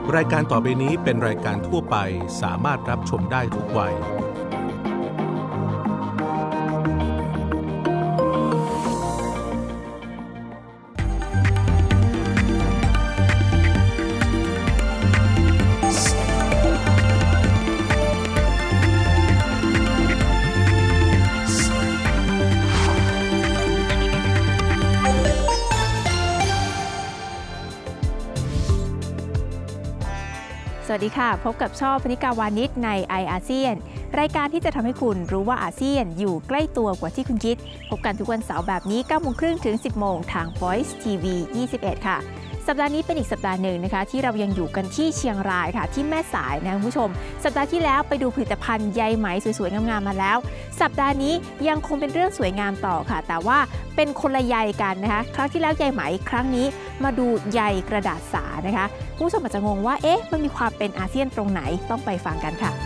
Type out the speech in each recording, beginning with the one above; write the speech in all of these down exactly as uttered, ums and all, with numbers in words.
รายการต่อไปนี้เป็นรายการทั่วไปสามารถรับชมได้ทุกวัยสวัสดีค่ะพบกับช่อพนิกาวานิชใน ไอ อาเซียน รายการที่จะทำให้คุณรู้ว่าอาเซียนอยู่ใกล้ตัวกว่าที่คุณคิดพบกันทุกวันเสาร์แบบนี้ เก้าโมงครึ่งถึง สิบโมงทาง Voice ที วี ยี่สิบเอ็ด ค่ะสัปดาห์นี้เป็นอีกสัปดาห์หนึ่งนะคะที่เรายังอยู่กันที่เชียงรายค่ะที่แม่สายนะคุณผู้ชมสัปดาห์ที่แล้วไปดูผลิตภัณฑ์ใยไหมสวยๆงามๆมาแล้วสัปดาห์นี้ยังคงเป็นเรื่องสวยงามต่อค่ะแต่ว่าเป็นคนละใยกันนะคะครั้งที่แล้วใยไหมครั้งนี้มาดูใยกระดาษสานะคะผู้ชมอาจจะงงว่าเอ๊ะมันมีความเป็นอาเซียนตรงไหนต้องไปฟังกันค่ะ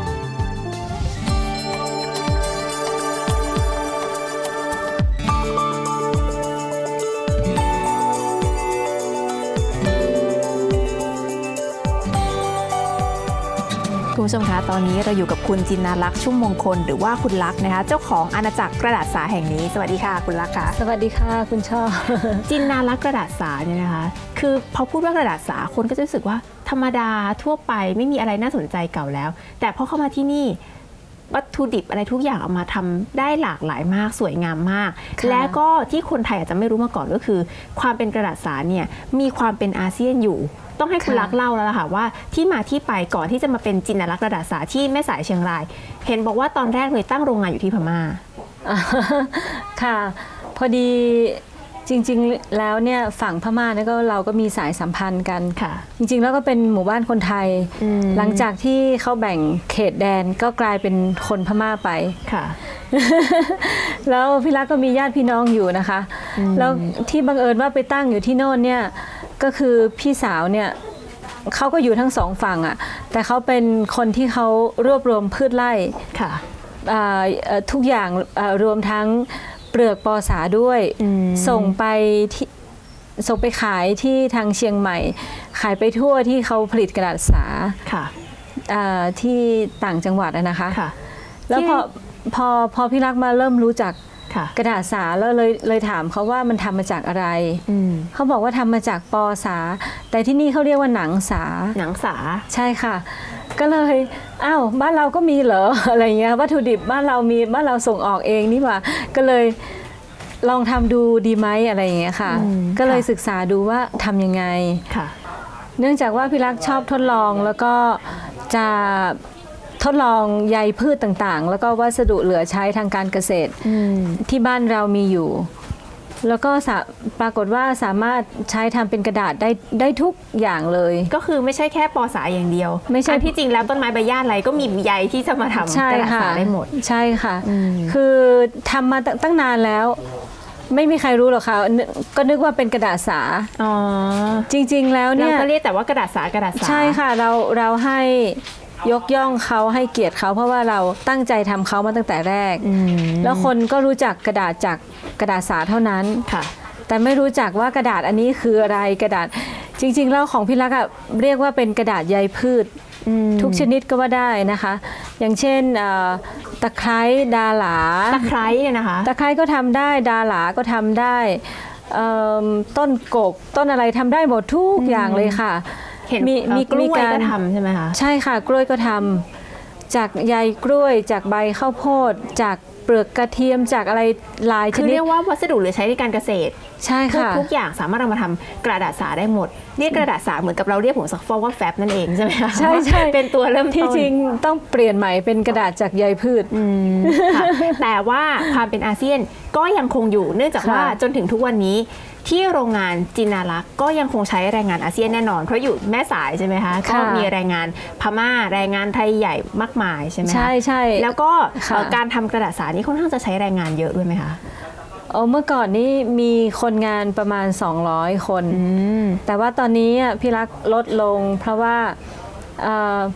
คุณผู้ชมคะตอนนี้เราอยู่กับคุณจินนาลักษณ์ชุ่มมงคลหรือว่าคุณลักษณ์นะคะเจ้าของอาณาจักรกระดาษสาแห่งนี้สวัสดีค่ะคุณลักษณ์ค่ะสวัสดีค่ะคุณช่อจินนาลักษณ์กระดาษสาเนี่ยนะคะคือพอพูดว่ากระดาษสาคนก็จะรู้สึกว่าธรรมดาทั่วไปไม่มีอะไรน่าสนใจเก่าแล้วแต่พอเข้ามาที่นี่วัตถุดิบอะไรทุกอย่างเอามาทำได้หลากหลายมากสวยงามมากและก็ที่คนไทยอาจจะไม่รู้มาก่อนก็คือความเป็นกระดาษสาเนี่ยมีความเป็นอาเซียนอยู่ต้องให้คุณลักษณ์เล่าแล้วล่ะค่ะว่าที่มาที่ไปก่อนที่จะมาเป็นจินนาลักษณ์กระดาษสาที่แม่สายเชียงรายเห็นบอกว่าตอนแรกเลยตั้งโรงงานอยู่ที่พม่าค่ะพอดีจริงๆแล้วเนี่ยฝั่งพม่าเนี่ยก็เราก็มีสายสัมพันธ์กันค่ะจริงๆแล้วก็เป็นหมู่บ้านคนไทยหลังจากที่เขาแบ่งเขตแดนก็กลายเป็นคนพม่าไปค่ะแล้วพี่ลักษณ์ก็มีญาติพี่น้องอยู่นะคะแล้วที่บังเอิญว่าไปตั้งอยู่ที่โน่นเนี่ยก็คือพี่สาวเนี่ยเขาก็อยู่ทั้งสองฝั่งอ่ะแต่เขาเป็นคนที่เขารวบรวมพืชไร่ค่ะทุกอย่างรวมทั้งเปลือกปอสาด้วยส่งไปที่ส่งไปขายที่ทางเชียงใหม่ขายไปทั่วที่เขาผลิตกระดาษสาค่ะที่ต่างจังหวัดนะคะแล้วพอพอพอพี่ลักษณ์มาเริ่มรู้จักกระดาษสาแล้วเลยเลยถามเขาว่ามันทำมาจากอะไรเขาบอกว่าทำมาจากปอสาแต่ที่นี่เขาเรียกว่าหนังสาหนังสาใช่ค่ะก็เลยอ้าวบ้านเราก็มีเหรออะไรเงี้ยวัตถุดิบบ้านเรามีบ้านเราส่งออกเองนี่หว่าก็เลยลองทำดูดีไหมอะไรอย่างเงี้ยค่ะก็เลยศึกษาดูว่าทำยังไงเนื่องจากว่าพี่ลักษณ์ชอบทดลองแล้วก็จะทดลองใยพืชต่างๆแล้วก็วัสดุเหลือใช้ทางการเกษตรที่บ้านเรามีอยู่แล้วก็ปรากฏว่าสามารถใช้ทำเป็นกระดาษได้ได้ทุกอย่างเลยก็คือไม่ใช่แค่ปอสาอย่างเดียวไม่ใช่ที่จริงแล้วต้นไม้ใบหญ้าอะไรก็มีใยที่จะมาทำกระดาษสาได้หมดใช่ค่ะคือทำมาตั้งนานแล้วไม่มีใครรู้หรอกค่ะก็นึกว่าเป็นกระดาษสาอ๋อจริงๆแล้วเนี่ยเราก็เรียกแต่ว่ากระดาษสากระดาษสาใช่ค่ะเราเราให้ยกย่องเขาให้เกียรติเขาเพราะว่าเราตั้งใจทำเขามาตั้งแต่แรกแล้วคนก็รู้จักกระดาษจากกระดาษสาเท่านั้นค่ะแต่ไม่รู้จักว่ากระดาษอันนี้คืออะไรกระดาษจริงๆแล้วของพี่ลักษณ์เรียกว่าเป็นกระดาษใยพืชทุกชนิดก็ว่าได้นะคะอย่างเช่นตะไคร้ดาหลาตะไคร้เนี่ยนะคะตะไคร้ก็ทำได้ดาหลาก็ทำได้ต้นกบต้นอะไรทำได้หมดทุกอย่างเลยค่ะเห็นมีมีกล้วยก็ทำใช่ไหมคะใช่ค่ะกล้วยก็ทำจากใยกล้วยจากใบข้าวโพดจากเปลือกกระเทียมจากอะไรหลายชนิดคือเรียกว่าวัสดุเหลือใช้ในการเกษตรใช่ค่ะทุกอย่างสามารถเอามาทำกระดาษสาได้หมดเรียกกระดาษสาเหมือนกับเราเรียกผงซักฟอกว่าแฟบนั่นเองใช่ไหมคะใช่ใช่เป็นตัวเริ่มต้นที่จริงต้องเปลี่ยนใหม่เป็นกระดาษจากใยพืชแต่ว่าความเป็นอาเซียนก็ยังคงอยู่เนื่องจากว่าจนถึงทุกวันนี้ที่โรงงานจินนาลักษณ์ก็ยังคงใช้แรงงานอาเซียนแน่นอนเพราะอยู่แม่สายใช่ไหมคะก็มีแรงงานพม่าแรงงานไทยใหญ่มากมายใช่ไหมคะใช่ใช่แล้วก็การทำกระดาษสานี้ค่อนข้างจะใช้แรงงานเยอะด้วยไหมคะโอ้เมื่อก่อนนี้มีคนงานประมาณสองร้อยคนแต่ว่าตอนนี้พี่ลักษณ์ลดลงเพราะว่า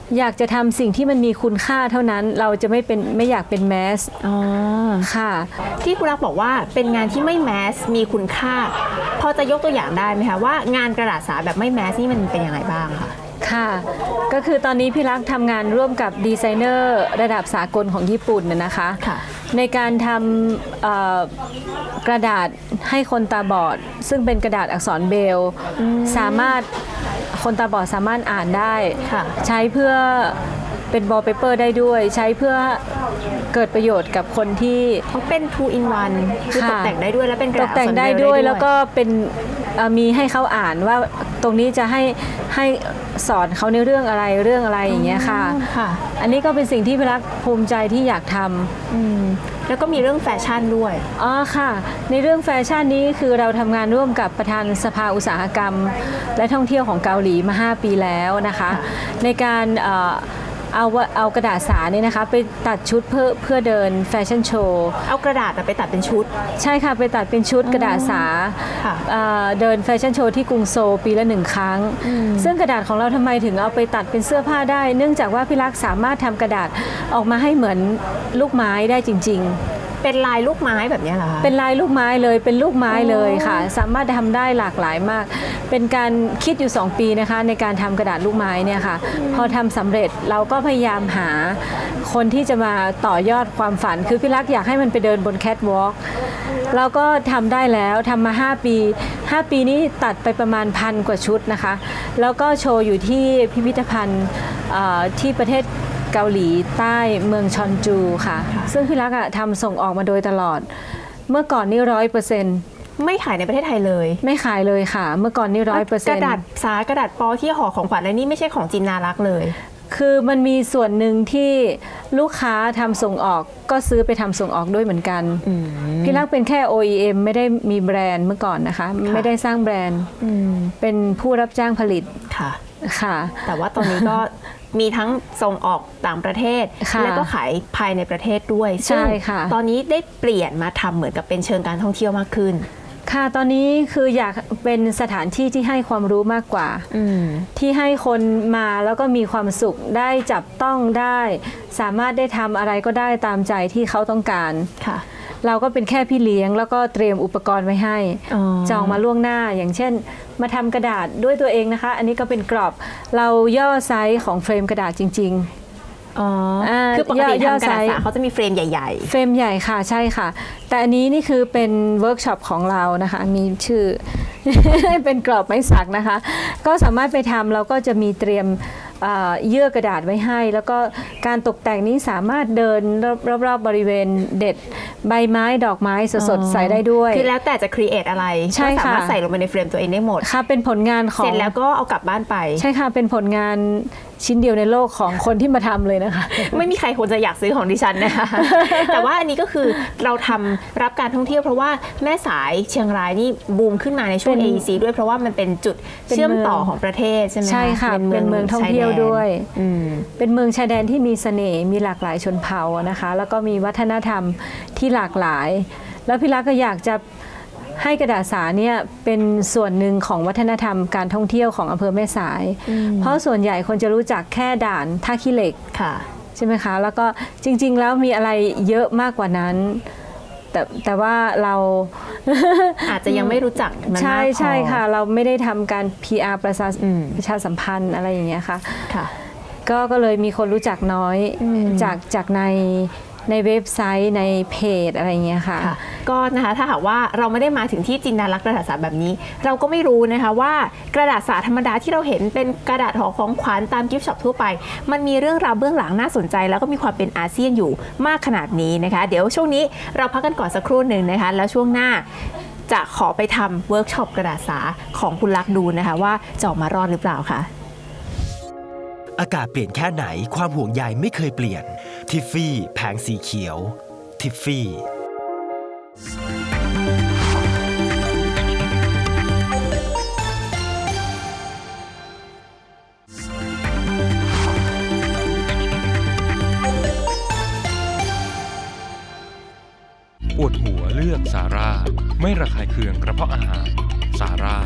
อยากจะทำสิ่งที่มันมีคุณค่าเท่านั้นเราจะไม่เป็นไม่อยากเป็นแมสอ๋อค่ะที่คุณรักบอกว่าเป็นงานที่ไม่แมสมีคุณค่าพอจะยกตัวอย่างได้ไหมคะว่างานกระดาษสาแบบไม่แมสนี่มันเป็นยังไงบ้างคะค่ะก็คือตอนนี้พี่รักทำงานร่วมกับดีไซเนอร์ระดับสากลของญี่ปุ่นนะคะในการทำกระดาษให้คนตาบอดซึ่งเป็นกระดาษอักษรเบรลสามารถคนตาบอดสามารถอ่านได้ใช้เพื่อเป็นวอลเปเปอร์ได้ด้วยใช้เพื่อเกิดประโยชน์กับคนที่เขาเป็น two in one คือตกแต่งได้ด้วยและเป็นกระดาษตกแต่งได้ด้วยแล้วก็เป็นมีให้เขาอ่านว่าตรงนี้จะให้ให้สอนเขาในเรื่องอะไรเรื่องอะไรอย่างเงี้ยค่ะอันนี้ก็เป็นสิ่งที่พี่รักภูมิใจที่อยากทำแล้วก็มีเรื่องแฟชั่นด้วยอ๋อค่ะในเรื่องแฟชั่นนี้คือเราทำงานร่วมกับประธานสภาอุตสาหกรรมและท่องเที่ยวของเกาหลีมาห้าปีแล้วนะคะในการเอาเอากระดาษสาเนี่ยนะคะไปตัดชุดเพื่อเพื่อเดินแฟชั่นโชว์เอากระดาษไปตัดเป็นชุดใช่ค่ะไปตัดเป็นชุดกระดาษสาเดินแฟชั่นโชว์ที่กรุงโซลปีละหนึ่งครั้งซึ่งกระดาษของเราทำไมถึงเอาไปตัดเป็นเสื้อผ้าได้เนื่องจากว่าพี่รักสามารถทำกระดาษออกมาให้เหมือนลูกไม้ได้จริงๆเป็นลายลูกไม้แบบนี้เหรอคะเป็นลายลูกไม้เลยเป็นลูกไม้เลยค่ะสามารถทำได้หลากหลายมากเป็นการคิดอยู่สองปีนะคะในการทำกระดาษลูกไม้เนี่ยค่ะพอทำสำเร็จเราก็พยายามหาคนที่จะมาต่อยอดความฝันคือพี่รักอยากให้มันไปเดินบนแคทวอล์กเราก็ทำได้แล้วทำมาห้าปีห้าปีนี้ตัดไปประมาณพันกว่าชุดนะคะแล้วก็โชว์อยู่ที่พิพิธภัณฑ์ที่ประเทศเกาหลีใต้เมืองชอนจูค่ะซึ่งพี่รักทำส่งออกมาโดยตลอดเมื่อก่อนนี่ร้อยเปอร์เซ็นต์ไม่ขายในประเทศไทยเลยไม่ขายเลยค่ะเมื่อก่อนนี่ร้อยเปอร์เซ็นต์กระดาษสากระดาษปอที่ห่อของขวัญอะไรนี่ไม่ใช่ของจินนารักเลยคือมันมีส่วนหนึ่งที่ลูกค้าทำส่งออกก็ซื้อไปทำส่งออกด้วยเหมือนกันพี่รักเป็นแค่ โอ อี เอ็ม ไม่ได้มีแบรนด์เมื่อก่อนนะคะไม่ได้สร้างแบรนด์เป็นผู้รับจ้างผลิตค่ะค่ะแต่ว่าตอนนี้ก็มีทั้งส่งออกต่างประเทศและก็ขายภายในประเทศด้วยซึ่งตอนนี้ได้เปลี่ยนมาทำเหมือนกับเป็นเชิงการท่องเที่ยวมากขึ้นค่ะตอนนี้คืออยากเป็นสถานที่ที่ให้ความรู้มากกว่าที่ให้คนมาแล้วก็มีความสุขได้จับต้องได้สามารถได้ทำอะไรก็ได้ตามใจที่เขาต้องการค่ะเราก็เป็นแค่พี่เลี้ยงแล้วก็เตรียมอุปกรณ์ไว้ให้จองมาล่วงหน้าอย่างเช่นมาทำกระดาษด้วยตัวเองนะคะอันนี้ก็เป็นกรอบเราย่อไซส์ของเฟรมกระดาษจริงๆอ๋อคือปกติทำกระดาษสาเขาจะมีเฟรมใหญ่ๆเฟรมใหญ่ค่ะใช่ค่ะแต่อันนี้นี่คือเป็นเวิร์กช็อปของเรานะคะมีชื่อ เป็นกรอบไม้สักนะคะก็สามารถไปทำเราก็จะมีเตรียมเยื่อกระดาษไว้ให้แล้วก็การตกแต่งนี้สามารถเดินรอบๆบริเวณเด็ดใบไม้ดอกไม้สดๆใส่ได้ด้วยคือแล้วแต่จะครีเอทอะไรก็สามารถใส่ลงไปในเฟรมตัวเองได้หมดค่ะเป็นผลงานของเสร็จแล้วก็เอากลับบ้านไปใช่ค่ะเป็นผลงานชิ้นเดียวในโลกของคนที่มาทำเลยนะคะไม่มีใครควรจะอยากซื้อของดิฉันนะคะแต่ว่าอันนี้ก็คือเราทำรับการท่องเที่ยวเพราะว่าแม่สายเชียงรายนี่บูมขึ้นมาในช่วง เอ อี ซี ด้วยเพราะว่ามันเป็นจุดเชื่อมต่อของประเทศใช่ไหมใช่ค่ะเป็นเมืองท่องเที่ยวด้วยเป็นเมืองชายแดนที่มีเสน่ห์มีหลากหลายชนเผ่านะคะแล้วก็มีวัฒนธรรมที่หลากหลายแล้วพี่รักก็อยากจะให้กระดาษสาเนี่ยเป็นส่วนหนึ่งของวัฒนธรรมการท่องเที่ยวของอำเภอแม่สายเพราะส่วนใหญ่คนจะรู้จักแค่ด่านท่าขี้เหล็กใช่ไหมคะแล้วก็จริงๆแล้วมีอะไรเยอะมากกว่านั้นแต่แต่ว่าเราอาจจะยังไม่รู้จักมันมากพอใช่ใช่ค่ะเราไม่ได้ทำการ พี อาร์ ประชาประชาสัมพันธ์อะไรอย่างเงี้ยค่ะก็ก็เลยมีคนรู้จักน้อยจากจากในในเว็บไซต์ในเพจอะไรเงี้ยค่ะก็นะคะถ้าหากว่าเราไม่ได้มาถึงที่จินดารักษ์กระดาษสาแบบนี้เราก็ไม่รู้นะคะว่ากระดาษสาธรรมดาที่เราเห็นเป็นกระดาษห่อของขวัญตามกิฟต์ช็อปทั่วไปมันมีเรื่องราวเบื้องหลังน่าสนใจแล้วก็มีความเป็นอาเซียนอยู่มากขนาดนี้นะคะเดี๋ยวช่วงนี้เราพักกันก่อนสักครู่หนึ่งนะคะแล้วช่วงหน้าจะขอไปทำเวิร์กช็อปกระดาษสาของคุณลักษ์ดูนะคะว่าจะออกมารอดหรือเปล่าค่ะอากาศเปลี่ยนแค่ไหนความห่วงใยไม่เคยเปลี่ยนทิฟฟี่แผงสีเขียวทิฟฟี่ปวดหัวเลือกซาร่าไม่ระคายเคืองกระเพาะอาหารซาร่า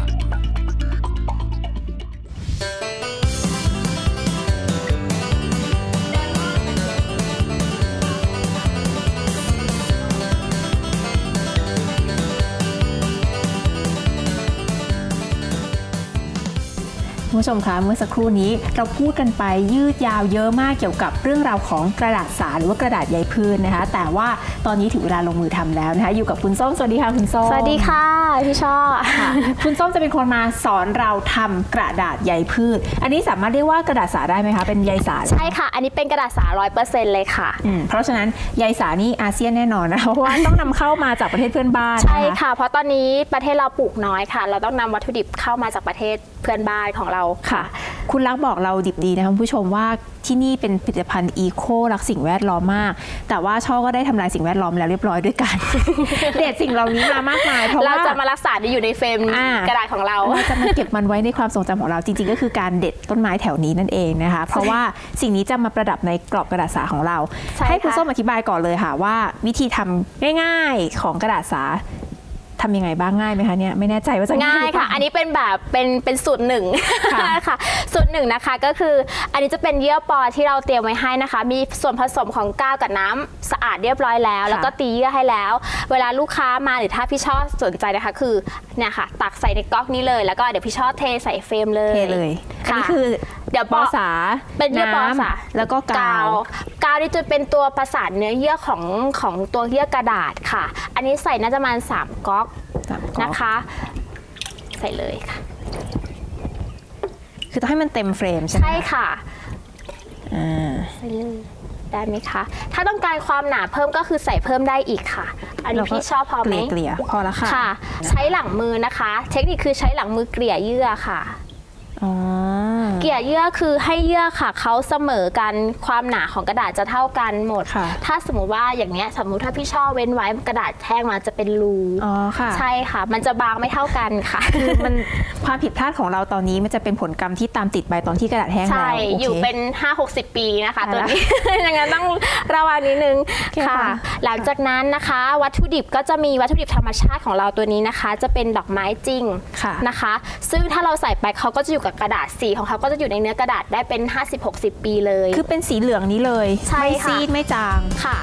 คุณผู้ชมคะเมื่อสักครู่นี้เราพูดกันไปยืดยาวเยอะมากเกี่ยวกับเรื่องราวของกระดาษสาหรือว่ากระดาษใยพืชนะคะแต่ว่าตอนนี้ถึงเวลาลงมือทำแล้วนะคะอยู่กับคุณส้มสวัสดีค่ะคุณส้มสวัสดีค่ะพี่ช่อค่ะคุณส้มจะเป็นคนมาสอนเราทำกระดาษใยพืชอันนี้สามารถเรียกว่ากระดาษสาได้ไหมคะเป็นใยสาใช่ค่ะอันนี้เป็นกระดาษสาร้อยเปอร์เซ็นต์เลยค่ะเพราะฉะนั้นใยสานี่อาเซียนแน่นอนนะเพราะว่าต้องนำเข้ามาจากประเทศเพื่อนบ้านใช่ค่ะเพราะตอนนี้ประเทศเราปลูกน้อยค่ะเราต้องนำวัตถุดิบเข้ามาจากประเทศเพื่อนบ้านของเราค่ะคุณลักษณ์บอกเราดิบดีนะคะคุณผู้ชมว่าที่นี่เป็นผลิตภัณฑ์อีโครักสิ่งแวดล้อมมากแต่ว่าช่อก็ได้ทำลายสิ่งแวดล้อมแล้วเรียบร้อยด้วยกัน เด็ดสิ่งเหล่านี้มามากมายเพราะว่าเราจะมารักษาได้อยู่ในเฟรมกระดาษของเราเราจะมาเก็บมันไว้ในความทรงจำของเราจริงๆก็คือการเด็ดต้นไม้แถวนี้นั่นเองนะคะเพราะว่าสิ่งนี้จะมาประดับในกรอบกระดาษสาของเราให้คุณส้มอธิบายก่อนเลยค่ะว่าวิธีทำง่ายๆของกระดาษสาทำยังไงบ้างง่ายไหมคะเนี่ยไม่แน่ใจว่าจะง่ายค่ะอันนี้เป็นแบบเป็นเป็นสูตรหนึ่งค่ะสูตรหนึ่งนะคะก็คืออันนี้จะเป็นเยื่อปอที่เราเตรียมไว้ให้นะคะมีส่วนผสมของกาวกับน้ำสะอาดเรียบร้อยแล้วแล้วก็ตีเยื่อให้แล้วเวลาลูกค้ามาหรือถ้าพี่ชอบสนใจนะคะคือเนี่ยค่ะตักใส่ในก๊อกนี้เลยแล้วก็เดี๋ยวพี่ชอบเทใส่เฟรมเลยเทเลยอันนี้คือเดี๋ยวปอสาเป็นเยื่อปอสาแล้วก็กาวกาวนี่จะเป็นตัวประสานเนื้อเยื่อของของตัวเยื่อกระดาษค่ะอันนี้ใส่น่าจะประมาณสามก๊อกนะคะใส่เลยค่ะคือต้องให้มันเต็มเฟรมใช่ไหมใช่ค่ะใส่เลยได้ไหมคะถ้าต้องการความหนาเพิ่มก็คือใส่เพิ่มได้อีกค่ะอันนี้พี่ชอบพอไหมเกลี่ยพอแล้วค่ะค่ะใช้หลังมือนะคะเทคนิคคือใช้หลังมือเกลี่ยเยื่อค่ะเกลี่ยเยื่อคือให้เยื่อค่ะเขาเสมอกันความหนาของกระดาษจะเท่ากันหมดถ้าสมมุติว่าอย่างเนี้ยสมมุติถ้าพี่ช่อเว้นไว้กระดาษแท่งมาจะเป็นรูอ๋อค่ะใช่ค่ะมันจะบางไม่เท่ากันค่ะคือมันความผิดพลาดของเราตอนนี้มันจะเป็นผลกรรมที่ตามติดไปตอนที่กระดาษแห้งแล้วใช่อยู่เป็น ห้าหกสิบ ปีนะคะตัวนี้อย่างนั้นต้องระวังนิดนึงค่ะหลังจากนั้นนะคะวัตถุดิบก็จะมีวัตถุดิบธรรมชาติของเราตัวนี้นะคะจะเป็นดอกไม้จริงนะคะซึ่งถ้าเราใส่ไปเขาก็จะอยู่กับกระดาษสีของเขาก็จะอยู่ในเนื้อกระดาษได้เป็น ห้าสิบหกสิบ ปีเลยคือเป็นสีเหลืองนี้เลยไม่ซีดไม่จางค่ะ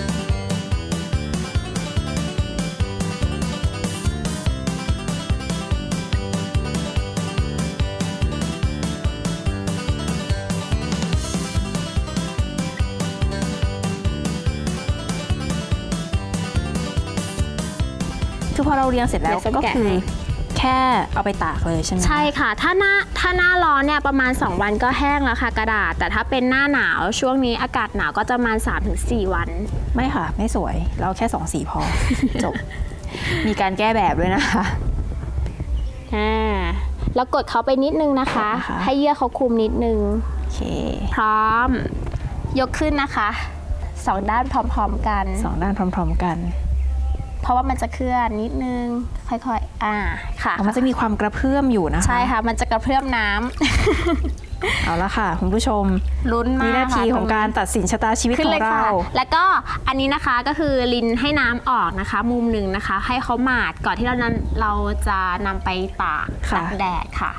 คือพอเราเรียงเสร็จแล้วก็คือแค่เอาไปตากเลยใช่ไหมใช่ค่ะถ้าหน้าถ้าหน้าร้อนเนี่ยประมาณสองวันก็แห้งแล้วค่ะกระดาษแต่ถ้าเป็นหน้าหนาวช่วงนี้อากาศหนาวก็จะประมาณ สามถึงสี่ วันไม่ค่ะไม่สวยเราแค่สองสีพอ จบมีการแก้แบบด้วยนะคะอ่าแล้วกดเขาไปนิดนึงนะคะให้เยื่อเขาคุมนิดนึงโอเคพร้อมยกขึ้นนะคะสองด้านพร้อมๆกันสองด้านพร้อมๆกันเพราะว่ามันจะเคลื่อนนิดนึงค่อยๆอ่าค่ะมันจะมีความกระเพื่อมอยู่นะคะใช่ค่ะมันจะกระเพื่อมน้ำเอาละค่ะคุณผู้ชมลุ้นมากวินาทีของการตัดสินชะตาชีวิตของเราแล้วก็อันนี้นะคะก็คือลินให้น้ำออกนะคะมุมหนึ่งนะคะให้เขาหมาดก่อนที่เรานั้นเราจะนำไปตากตากแดดค่ะ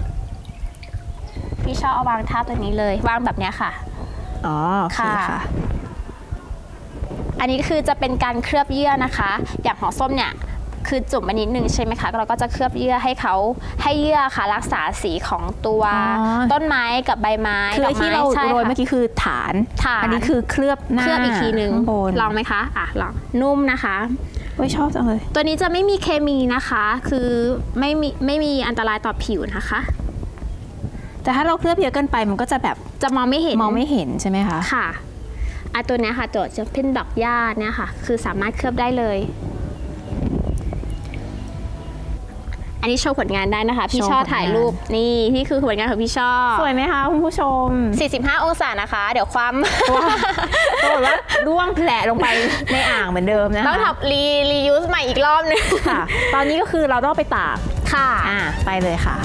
พี่ชอบเอาวางทับตัวนี้เลยวางแบบนี้ค่ะอ๋อค่ะอันนี้คือจะเป็นการเคลือบเยื่อนะคะอย่างของส้มเนี่ยคือจุ่มมานิดนึงใช่ไหมคะเราก็จะเคลือบเยื่อให้เขาให้เยื่อค่ะรักษาสีของตัวต้นไม้กับใบไม้คือที่เราโรยเมื่อกี้คือฐานอันนี้คือเคลือบหน้าเคลือบอีกทีนึงลองไหมคะอ่ะลองนุ่มนะคะไม่ชอบจังเลยตัวนี้จะไม่มีเคมีนะคะคือไม่มีไม่มีอันตรายต่อผิวนะคะแต่ถ้าเราเคลือบเยอะเกินไปมันก็จะแบบจะมองไม่เห็นมองไม่เห็นใช่ไหมคะค่ะอ่ะตัวนี้ค่ะตัวจะเป็นดอกหญ้าเนี่ยค่ะคือสามารถเคลือบได้เลยอันนี้โชว์ผลงานได้นะคะพี่ช่อถ่ายรูปนี่นี่คือผลงานของพี่ช่อสวยไหมคะคุณผู้ชมสี่สิบห้าองศานะคะเดี๋ยวความก็บอกว่าร่วงแผลลงไปในอ่างเหมือนเดิมนะคะต้องทำรีรียูสใหม่อีกรอบนึงค่ะตอนนี้ก็คือเราต้องไปตากค่ะอ่าไปเลยค่ะ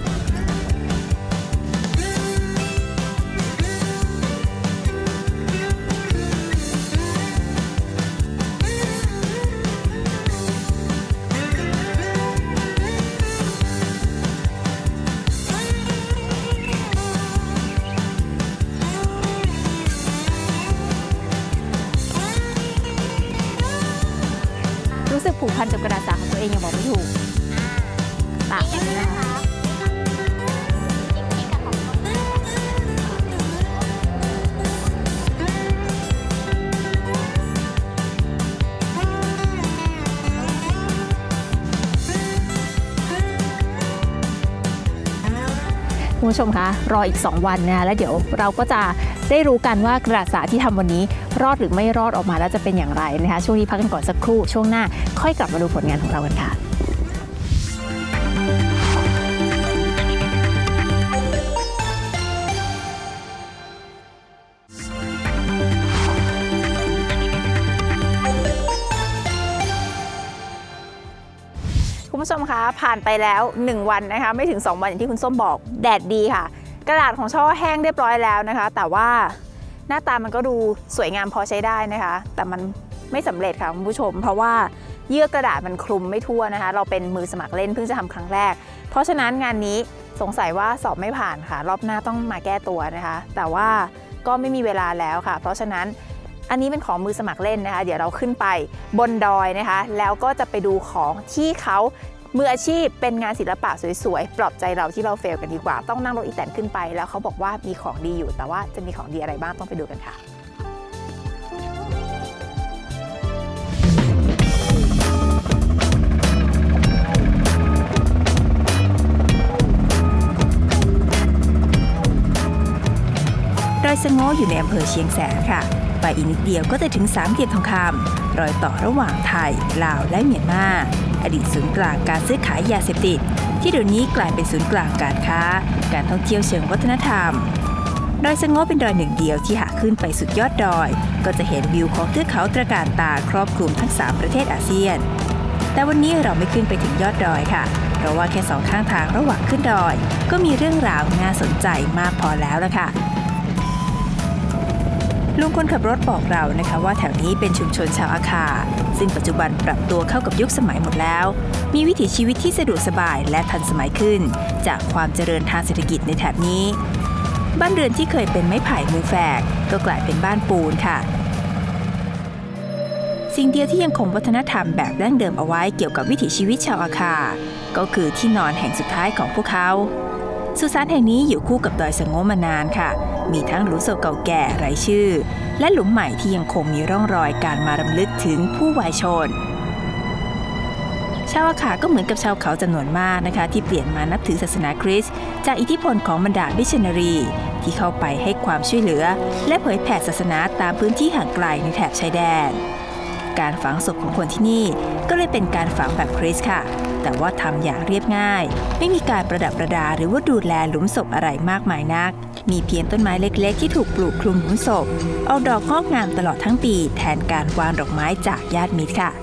รู้สึกผูกพันกับกระดาษสาของตัวเองยังบอกไม่ถูกตากเลยนะคะคุณผู้ชมคะรออีกสองวันนะคะแล้วเดี๋ยวเราก็จะได้รู้กันว่ากระดาษสาที่ทำวันนี้รอดหรือไม่รอดออกมาแล้วจะเป็นอย่างไรนะคะช่วงนี้พักกันก่อนสักครู่ช่วงหน้าค่อยกลับมาดูผลงานของเรากันค่ะคุณผู้ชมคะผ่านไปแล้วหนึ่งวันนะคะไม่ถึงสองวันอย่างที่คุณส้มบอกแดดดีค่ะกระดาษของช่อแห้งเรียบร้อยแล้วนะคะแต่ว่าหน้าตามันก็ดูสวยงามพอใช้ได้นะคะแต่มันไม่สำเร็จค่ะคุณผู้ชมเพราะว่าเยื่อกระดาษมันคลุมไม่ทั่วนะคะเราเป็นมือสมัครเล่นเพิ่งจะทำครั้งแรกเพราะฉะนั้นงานนี้สงสัยว่าสอบไม่ผ่านค่ะรอบหน้าต้องมาแก้ตัวนะคะแต่ว่าก็ไม่มีเวลาแล้วค่ะเพราะฉะนั้นอันนี้เป็นของมือสมัครเล่นนะคะเดี๋ยวเราขึ้นไปบนดอยนะคะแล้วก็จะไปดูของที่เขามืออาชีพเป็นงานศิลปะสวยๆปลอบใจเราที่เราเฟลกันดีกว่าต้องนั่งรถอีแตนขึ้นไปแล้วเขาบอกว่ามีของดีอยู่แต่ว่าจะมีของดีอะไรบ้างต้องไปดูกันค่ะดอยสะโง้อยู่ในอำเภอเชียงแสนค่ะไปอีกนิดเดียวก็จะถึงสามเหลี่ยมทองคำรอยต่อระหว่างไทยลาวและเมียนมาอดีตศูนย์กลางการซื้อขายยาเสพติดที่เดี๋ยวนี้กลายเป็นศูนย์กลางการค้าการท่องเที่ยวเชิงวัฒนธรรมดอยสะโง้เป็นดอยหนึ่งเดียวที่หากขึ้นไปสุดยอดดอยก็จะเห็นวิวของเทือกเขาตระการตาครอบคลุมทั้งสามประเทศอาเซียนแต่วันนี้เราไม่ขึ้นไปถึงยอดดอยค่ะเพราะว่าแค่สองข้างทางระหว่างขึ้นดอยก็มีเรื่องราวน่าสนใจมากพอแล้วละค่ะลุงคนขับรถบอกเรานะคะว่าแถวนี้เป็นชุมชนชาวอาคาซึ่งปัจจุบันปรับตัวเข้ากับยุคสมัยหมดแล้วมีวิถีชีวิตที่สะดวกสบายและทันสมัยขึ้นจากความเจริญทางเศรษฐกิจในแถบนี้บ้านเรือนที่เคยเป็นไม้ไผ่มุงแฝกก็กลายเป็นบ้านปูนค่ะสิ่งเดียวที่ยังคงวัฒนธรรมแบบดั้งเดิมเอาไว้เกี่ยวกับวิถีชีวิตชาวอาคาก็คือที่นอนแห่งสุดท้ายของพวกเขาสุสานแห่งนี้อยู่คู่กับดอยสะโง้มานานค่ะมีทั้งหลุมศพเก่าแก่ไร้ชื่อและหลุมใหม่ที่ยังคงมีร่องรอยการมารำลึกถึงผู้วายชนชาวอาคาก็เหมือนกับชาวเขาจำนวนมากนะคะที่เปลี่ยนมานับถือศาสนาคริสต์จากอิทธิพลของบรรดามิชชันนารีที่เข้าไปให้ความช่วยเหลือและเผยแผ่ศาสนาตามพื้นที่ห่างไกลในแถบชายแดนการฝังศพของคนที่นี่ก็เลยเป็นการฝังแบบคริสต์ค่ะแต่ว่าทำอย่างเรียบง่ายไม่มีการประดับประดาหรือว่าดูแลหลุมศพอะไรมากมายนักมีเพียงต้นไม้เล็กๆที่ถูกปลูกคลุมหลุมศพเอาดอกงอกงามตลอดทั้งปีแทนการวางดอกไม้จากญาติมิตรค่ะ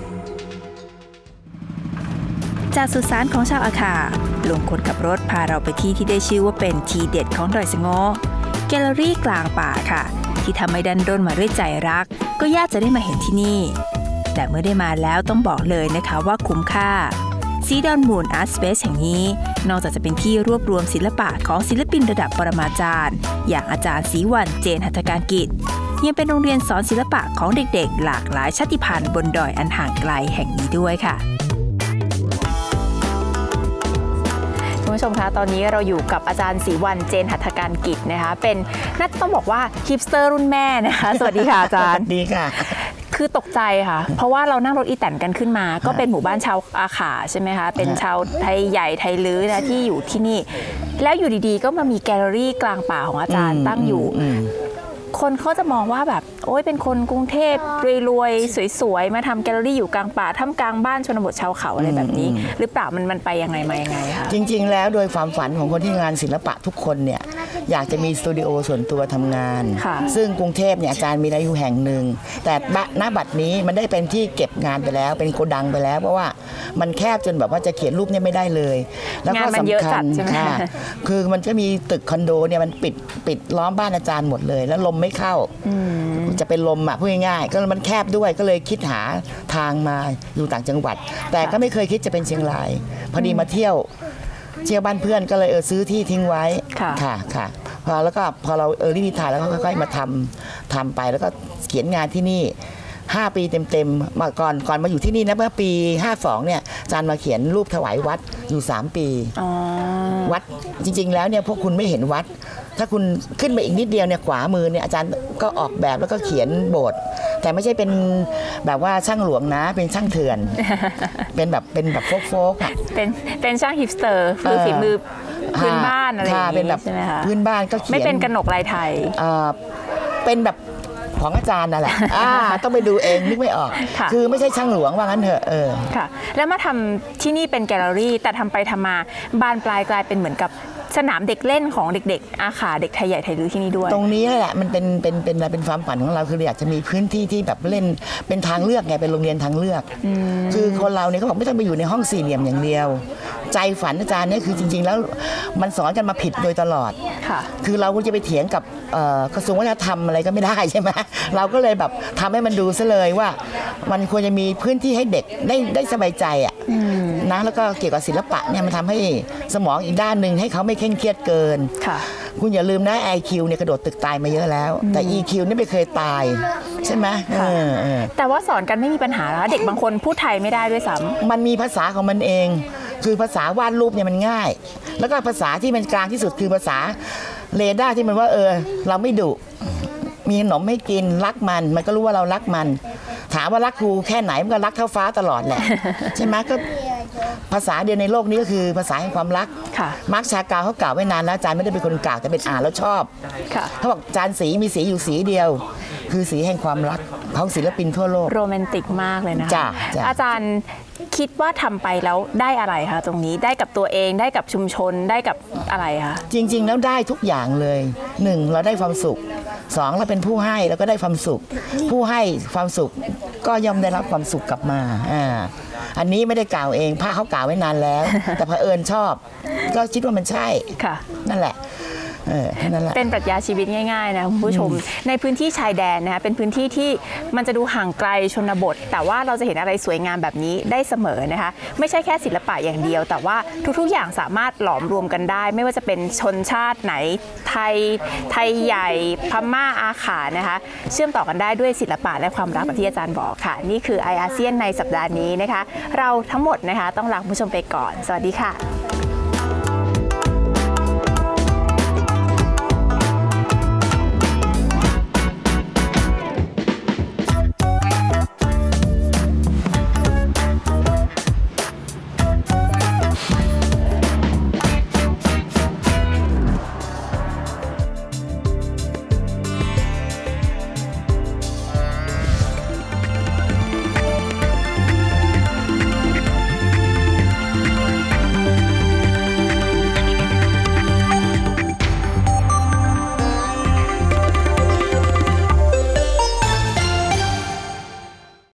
จากสุสานของชาวอาคาลุงคนขับรถพาเราไปที่ที่ได้ชื่อว่าเป็นทีเด็ดของดอยสะโง้แกลเลอรี่กลางป่าค่ะที่ทำให้ดันด้นมาด้วยใจรักก็ยากจะได้มาเห็นที่นี่แต่เมื่อได้มาแล้วต้องบอกเลยนะคะว่าคุ้มค่าซีดอนมูนอาร์ตสเปซแห่งนี้นอกจากจะเป็นที่รวบรวมศิลปะของศิลปินระดับปรมาจารย์อย่างอาจารย์ศรีวรรณเจนหัตถการกิจยังเป็นโรงเรียนสอนศิลปะของเด็กๆหลากหลายชาติพันธุ์บนดอยอันห่างไกลแห่งนี้ด้วยค่ะคุณผู้ชมคะตอนนี้เราอยู่กับอาจารย์ศรีวรรณเจนหัตถการกิจนะคะเป็นน่าจะต้องบอกว่าฮิปสเตอร์รุ่นแม่นะคะสวัสดีค่ะอาจารย์ดีค่ะคือตกใจค่ะเพราะว่าเรานั่งรถอีแตนกันขึ้นมาก็เป็นหมู่บ้านชาวอาขาใช่ไหมคะเป็นชาวไทยใหญ่ไทยลื้อนะที่อยู่ที่นี่แล้วอยู่ดีๆก็มามีแกลเลอรี่กลางป่าของอาจารย์ตั้งอยู่คนเขาจะมองว่าแบบโอ้ยเป็นคนกรุงเทพรวยๆสวยๆมาทำแกลเลอรี่อยู่กลางป่าท่ามกลางบ้านชนบทชาวเขาอะไรแบบนี้หรือเปล่ามันมันไปยังไงมายังไงคะจริงๆแล้วโดยความฝันของคนที่งานศิลปะทุกคนเนี่ยอยากจะมีสตูดิโอส่วนตัวทำงานซึ่งกรุงเทพเนี่ยอาจารย์มีได้อยู่แห่งหนึ่งแต่ณบัดนี้มันได้เป็นที่เก็บงานไปแล้วเป็นโกดังไปแล้วเพราะว่ามันแคบจนแบบว่าจะเขียนรูปเนี่ยไม่ได้เลยแล้วก็สำคัญค่ะคือมันจะมีตึกคอนโดเนี่ยมันปิดปิดล้อมบ้านอาจารย์หมดเลยแล้วลมไม่เข้าจะเป็นลมอ่ะพูดง่ายๆก็มันแคบด้วยก็เลยคิดหาทางมาอยู่ต่างจังหวัดแต่ก็ไม่เคยคิดจะเป็นเชียงรายพอดีมาเที่ยวเที่ยวบ้านเพื่อนก็เลยเออซื้อที่ทิ้งไว้ค่ะค่ะพอแล้วก็พอเราเออรีบถ่ายแล้วก็ค่อยๆมาทำทำไปแล้วก็เขียนงานที่นี่ห้าปีเต็มๆมาก่อนก่อนมาอยู่ที่นี่นะเมื่อปีห้าสองเนี่ยอาจารย์มาเขียนรูปถวายวัดอยู่สามปีวัดจริงๆแล้วเนี่ยพวกคุณไม่เห็นวัดถ้าคุณขึ้นไปอีกนิดเดียวเนี่ยขวามือเนี่ยอาจารย์ก็ออกแบบแล้วก็เขียนโบสถ์แต่ไม่ใช่เป็นแบบว่าช่างหลวงนะเป็นช่างเถื่อนเป็นแบบเป็นแบบโฟกๆอ่ะเป็นเป็นช่างฮิปสเตอร์คือฝีมือพื้นบ้านอะไรอย่างเป็นแบบนี้ใช่ไหมคะพื้นบ้านก็เขียนไม่เป็นกนกลายไทยเป็นแบบของอาจารย์นั่นแหละต้องไปดูเองนึกไม่ออก คือไม่ใช่ช่างหลวงว่างั้นเถอะเออค่ะแล้วมาทำที่นี่เป็นแกลเลอรี่แต่ทำไปทำมาบานปลายกลายเป็นเหมือนกับสนามเด็กเล่นของเด็กๆอาขาเด็กไทยใหญ่ไทยลื้อที่นี่ด้วยตรงนี้แหละมันเป็นเป็นเป็นอะไรเป็นความฝันของเราคืออยากจะมีพื้นที่ที่แบบเล่นเป็นทางเลือกไงเป็นโรงเรียนทางเลือกคือคนเราเนี่ยเขาบอกไม่ต้องไปอยู่ในห้องสี่เหลี่ยมอย่างเดียวใจฝันอาจารย์เนี่ยคือจริงๆแล้วมันสอนกันมาผิดโดยตลอดค่ะคือเราก็จะไปเถียงกับกระทรวงวัฒนธรรมอะไรก็ไม่ได้ใช่ไหมเราก็เลยแบบทำให้มันดูซะเลยว่ามันควรจะมีพื้นที่ให้เด็กได้ได้สบายใจอ่ะนะแล้วก็เกี่ยวกับศิลปะเนี่ยมันทำให้สมองอีกด้านหนึ่งให้เขาไม่เคร่งเครียดเกินคุณอย่าลืมนะ ไอ คิว เนี่ยกระโดดตึกตายมาเยอะแล้วแต่ อี คิว นี่ไม่เคยตายใช่ไหมแต่ว่าสอนกันไม่มีปัญหาแล้วเด็กบางคนพูดไทยไม่ได้ด้วยซ้ำมันมีภาษาของมันเองคือภาษาวาดรูปเนี่ยมันง่ายแล้วก็ภาษาที่มันกลางที่สุดคือภาษาเรดาร์ที่มันว่าเออเราไม่ดุมีขนมให้กินรักมันมันก็รู้ว่าเรารักมันถามว่ารักครูแค่ไหนมันก็รักเท่าฟ้าตลอดแหละใช่ไหมก็ภาษาเดียวในโลกนี้ก็คือภาษาแห่งความรักมาร์คชากาเขากล่าวไว้นานแล้วอาจารย์ไม่ได้เป็นคนกล่าวแต่เป็นอ่านแล้วชอบเขาบอกอาจารย์สีมีสีอยู่สีเดียวคือสีแห่งความรักของศิลปินทั่วโลกโรแมนติกมากเลยนะอาจารย์คิดว่าทำไปแล้วได้อะไรคะตรงนี้ได้กับตัวเองได้กับชุมชนได้กับอะไรคะจริงๆแล้วได้ทุกอย่างเลยหนึ่งเราได้ความสุขสองเราเป็นผู้ให้เราก็ได้ความสุขผู้ให้ความสุขก็ย่อมได้รับความสุขกลับมาอ่าอันนี้ไม่ได้กล่าวเองพระเขากล่าวไว้นานแล้วแต่เผอิญชอบก็คิดว่ามันใช่ค่ะนั่นแหละเป็นปรัชญาชีวิตง่ายๆนะคุณผู้ชมในพื้นที่ชายแดนนะคะเป็นพื้นที่ที่มันจะดูห่างไกลชนบทแต่ว่าเราจะเห็นอะไรสวยงามแบบนี้ได้เสมอนะคะไม่ใช่แค่ศิลปะอย่างเดียวแต่ว่าทุกๆอย่างสามารถหลอมรวมกันได้ไม่ว่าจะเป็นชนชาติไหนไทยไทยใหญ่พม่าอาขานะคะเชื่อมต่อกันได้ด้วยศิลปะและความรักแบบที่อาจารย์บอกค่ะนี่คือไออาเซียนในสัปดาห์นี้นะคะเราทั้งหมดนะคะต้องลาคุณผู้ชมไปก่อนสวัสดีค่ะ